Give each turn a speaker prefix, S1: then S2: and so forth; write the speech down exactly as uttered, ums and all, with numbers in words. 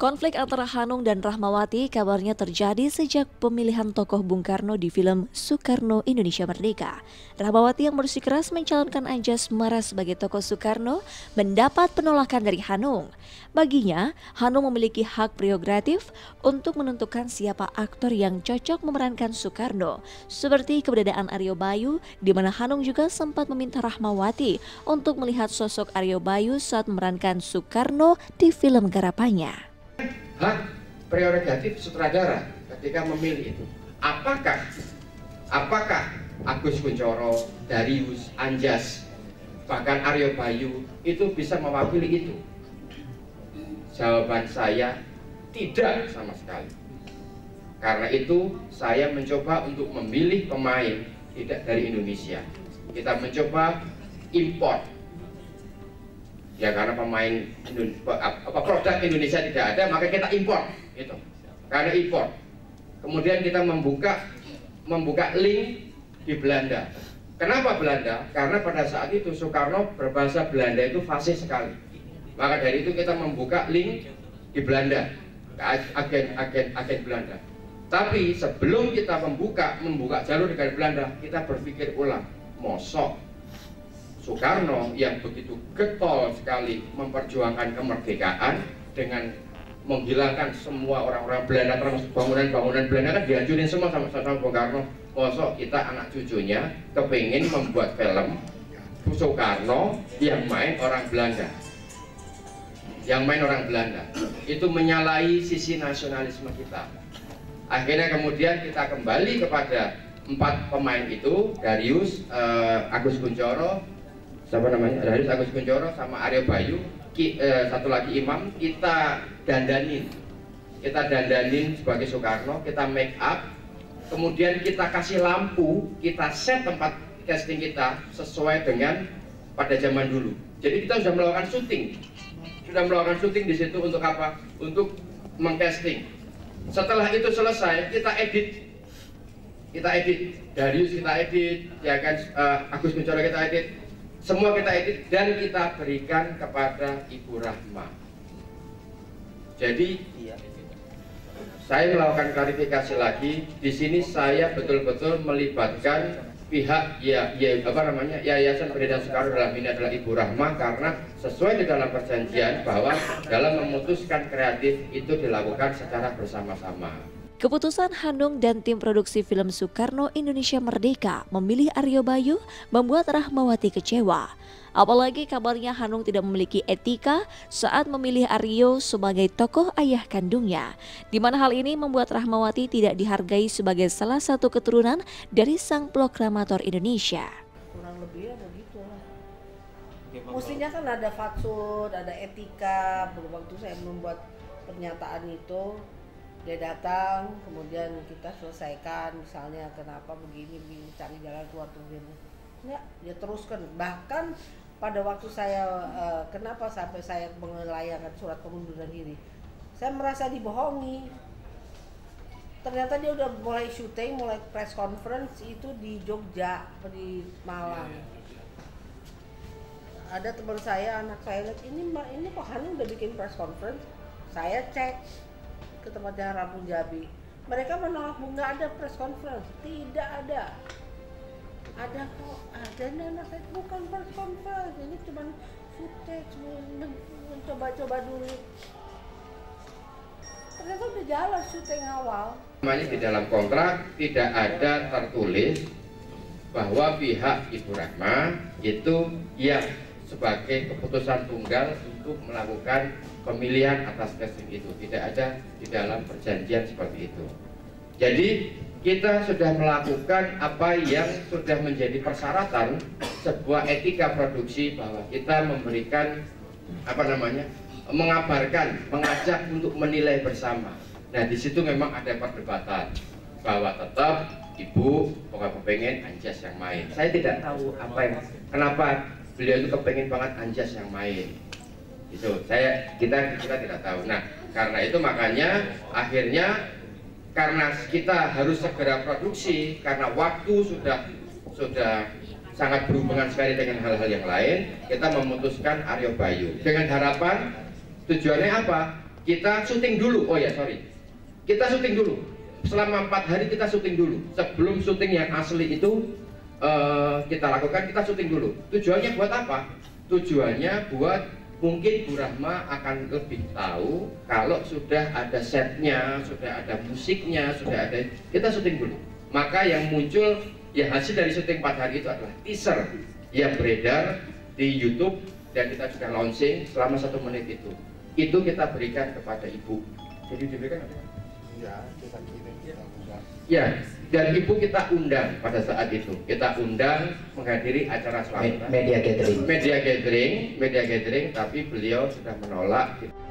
S1: Konflik antara Hanung dan Rahmawati kabarnya terjadi sejak pemilihan tokoh Bung Karno di film Soekarno Indonesia Merdeka. Rahmawati yang bersikeras mencalonkan Anjasmara sebagai tokoh Soekarno mendapat penolakan dari Hanung. Baginya, Hanung memiliki hak prerogatif untuk menentukan siapa aktor yang cocok memerankan Soekarno, seperti keberadaan Aryo Bayu, di mana Hanung juga sempat meminta Rahmawati untuk melihat sosok Aryo Bayu saat memerankan Soekarno di film garapannya.
S2: Hak prerogatif sutradara ketika memilih itu. Apakah apakah Agus Kuncoro, Darius, Anjas, bahkan Aryo Bayu itu bisa mewakili itu? Jawaban saya tidak sama sekali. Karena itu saya mencoba untuk memilih pemain tidak dari Indonesia. Kita mencoba import. Ya karena pemain apa produk Indonesia tidak ada, maka kita impor gitu. Karena impor. Kemudian kita membuka membuka link di Belanda. Kenapa Belanda? Karena pada saat itu Soekarno berbahasa Belanda itu fasih sekali. Maka dari itu kita membuka link di Belanda, agen-agen agen Belanda. Tapi sebelum kita membuka membuka jalur dengan Belanda, kita berpikir ulang, mosok Soekarno yang begitu getol sekali memperjuangkan kemerdekaan dengan menghilangkan semua orang-orang Belanda, termasuk bangunan-bangunan Belanda kan dihancurin semua sama sama Bung Karno. Mosok kita anak cucunya kepingin membuat film Soekarno yang main orang Belanda, yang main orang Belanda, itu menyalahi sisi nasionalisme kita. Akhirnya kemudian kita kembali kepada empat pemain itu, Darius, uh, Agus Kuncoro, siapa namanya, Darius, Agus Kuncoro, sama Aryo Bayu, ki, eh, satu lagi Imam, kita dandanin, kita dandanin sebagai Soekarno, kita make up, kemudian kita kasih lampu, kita set tempat casting kita sesuai dengan pada zaman dulu. Jadi kita sudah melakukan syuting, sudah melakukan syuting di situ untuk apa? Untuk mengcasting. Setelah itu selesai, kita edit, kita edit, Darius kita edit, ya kan, uh, Agus Kuncoro kita edit. Semua kita edit dan kita berikan kepada Ibu Rahma. Jadi saya melakukan klarifikasi lagi. Di sini saya betul-betul melibatkan pihak ya, ya apa namanya Yayasan Pendidikan Soekarno dalam ini adalah Ibu Rahma, karena sesuai di dalam perjanjian bahwa dalam memutuskan kreatif itu dilakukan secara bersama-sama.
S1: Keputusan Hanung dan tim produksi film Soekarno Indonesia Merdeka memilih Aryo Bayu membuat Rahmawati kecewa. Apalagi kabarnya Hanung tidak memiliki etika saat memilih Aryo sebagai tokoh ayah kandungnya, di mana hal ini membuat Rahmawati tidak dihargai sebagai salah satu keturunan dari sang proklamator Indonesia.
S3: Kurang lebih ada gitu lah. Mestinya kan ada fatsud, ada etika. Waktu saya membuat pernyataan itu, dia datang, kemudian kita selesaikan, misalnya kenapa begini, begini, cari jalan keluar begini. Enggak, dia teruskan. Bahkan pada waktu saya, uh, kenapa sampai saya melayangkan surat pengunduran diri, saya merasa dibohongi. Ternyata dia udah mulai syuting, mulai press conference itu di Jogja, di Malang. Ada teman saya, anak saya lihat, ini ini kok Hanung udah bikin press conference. Saya cek ke tempatnya Rampung Jabi, mereka menolak, nggak ada press conference, tidak ada. Ada kok, ada anak saya, bukan press conference, ini cuma footage, mencoba-coba dulu. Ternyata udah jalan syuting awal.
S2: Namanya di dalam kontrak tidak ada tertulis bahwa pihak Ibu Rahma itu yang sebagai keputusan tunggal untuk melakukan pemilihan atas casting itu. Tidak ada di dalam perjanjian seperti itu. Jadi kita sudah melakukan apa yang sudah menjadi persyaratan sebuah etika produksi, bahwa kita memberikan apa namanya mengabarkan, mengajak untuk menilai bersama. Nah di situ memang ada perdebatan bahwa tetap Ibu pokoknya pengen Anjas yang main. Saya tidak tahu apa yang kenapa beliau itu kepengen banget Anjas yang main. Itu saya kita kita tidak tahu. Nah karena itu makanya akhirnya karena kita harus segera produksi, karena waktu sudah sudah sangat berhubungan sekali dengan hal-hal yang lain, kita memutuskan Aryo Bayu dengan harapan tujuannya apa? kita syuting dulu. Oh ya sorry, kita syuting dulu. Selama empat hari kita syuting dulu. Sebelum syuting yang asli itu uh, kita lakukan, kita syuting dulu. Tujuannya buat apa? Tujuannya buat mungkin Bu Rahma akan lebih tahu kalau sudah ada setnya, sudah ada musiknya, sudah ada, kita syuting dulu. Maka yang muncul, ya hasil dari syuting empat hari itu adalah teaser yang beredar di YouTube dan kita sudah launching selama satu menit itu. Itu kita berikan kepada Ibu. Jadi diberikan apa? Ya, kita kirim, kita undang. Ya, dan Ibu kita undang pada saat itu. Kita undang menghadiri acara selamatan.
S4: Media gathering.
S2: Media gathering, media gathering, tapi beliau sudah menolak.